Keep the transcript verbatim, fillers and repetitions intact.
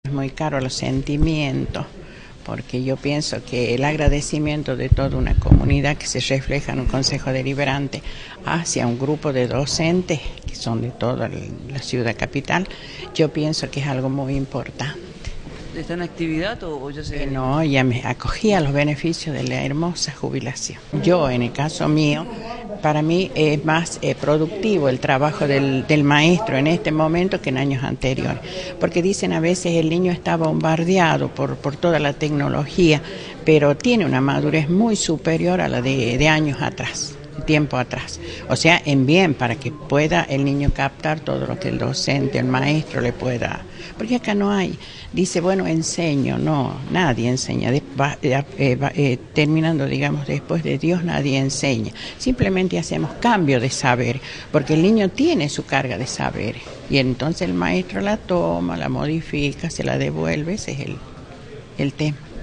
Es muy caro los sentimientos, porque yo pienso que el agradecimiento de toda una comunidad que se refleja en un consejo deliberante hacia un grupo de docentes que son de toda la ciudad capital, yo pienso que es algo muy importante. ¿Está en actividad o, o ya se...? Eh, no, ya me acogía los beneficios de la hermosa jubilación. Yo, en el caso mío, para mí es más eh, productivo el trabajo del, del maestro en este momento que en años anteriores, porque dicen a veces el niño está bombardeado por, por toda la tecnología, pero tiene una madurez muy superior a la de, de años atrás. Tiempo atrás, o sea, en bien, para que pueda el niño captar todo lo que el docente, el maestro le pueda, porque acá no hay, dice, bueno, enseño, no, nadie enseña, de, va, eh, eh, eh, terminando, digamos, después de Dios nadie enseña, simplemente hacemos cambio de saber, porque el niño tiene su carga de saber, y entonces el maestro la toma, la modifica, se la devuelve, ese es el, el tema.